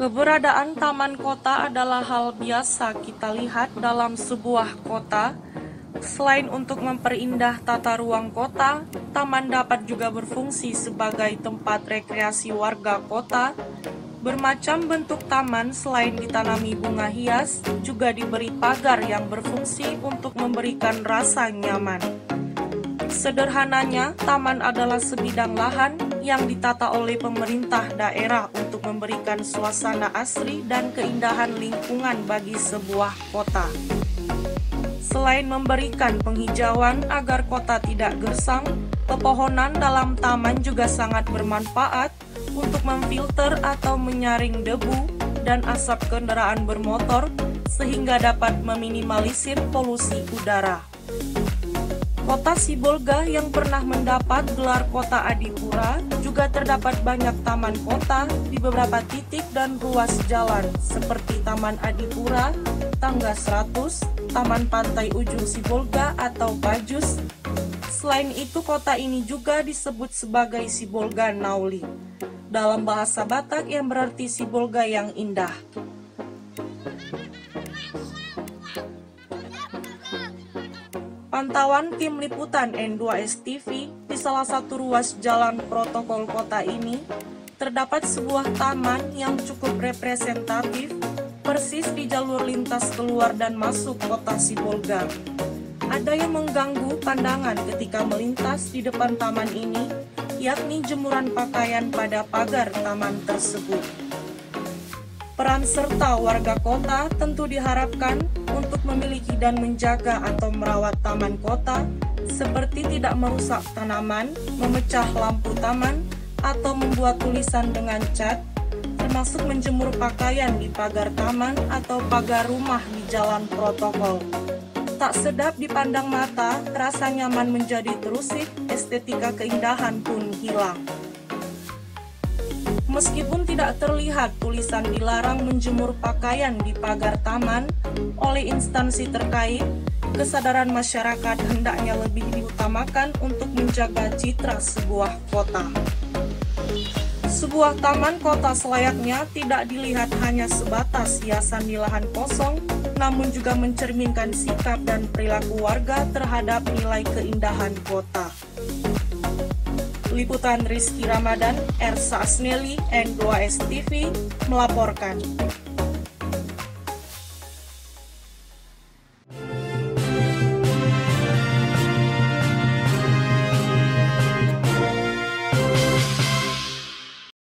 Keberadaan taman kota adalah hal biasa kita lihat dalam sebuah kota. Selain untuk memperindah tata ruang kota, taman dapat juga berfungsi sebagai tempat rekreasi warga kota. Bermacam bentuk taman selain ditanami bunga hias, juga diberi pagar yang berfungsi untuk memberikan rasa nyaman. Sederhananya, taman adalah sebidang lahan yang ditata oleh pemerintah daerah untuk memberikan suasana asri dan keindahan lingkungan bagi sebuah kota. Selain memberikan penghijauan agar kota tidak gersang, pepohonan dalam taman juga sangat bermanfaat untuk memfilter atau menyaring debu dan asap kendaraan bermotor sehingga dapat meminimalisir polusi udara. Kota Sibolga yang pernah mendapat gelar Kota Adipura juga terdapat banyak taman kota di beberapa titik dan ruas jalan seperti Taman Adipura, Tangga 100, Taman Pantai Ujung Sibolga atau Pajus. Selain itu, kota ini juga disebut sebagai Sibolga Nauli, dalam bahasa Batak yang berarti Sibolga yang indah. Pantauan tim liputan N2S TV di salah satu ruas jalan protokol kota ini, terdapat sebuah taman yang cukup representatif persis di jalur lintas keluar dan masuk kota Sibolga. Ada yang mengganggu pandangan ketika melintas di depan taman ini, yakni jemuran pakaian pada pagar taman tersebut. Peran serta warga kota tentu diharapkan untuk memiliki dan menjaga atau merawat taman kota, seperti tidak merusak tanaman, memecah lampu taman, atau membuat tulisan dengan cat, termasuk menjemur pakaian di pagar taman atau pagar rumah di jalan protokol. Tak sedap dipandang mata, rasa nyaman menjadi terusik, estetika keindahan pun hilang. Meskipun tidak terlihat tulisan dilarang menjemur pakaian di pagar taman oleh instansi terkait, kesadaran masyarakat hendaknya lebih diutamakan untuk menjaga citra sebuah kota. Sebuah taman kota selayaknya tidak dilihat hanya sebatas hiasan di lahan kosong, namun juga mencerminkan sikap dan perilaku warga terhadap nilai keindahan kota. Liputan Rizky Ramadan, Ersa Asneli, N2S TV melaporkan.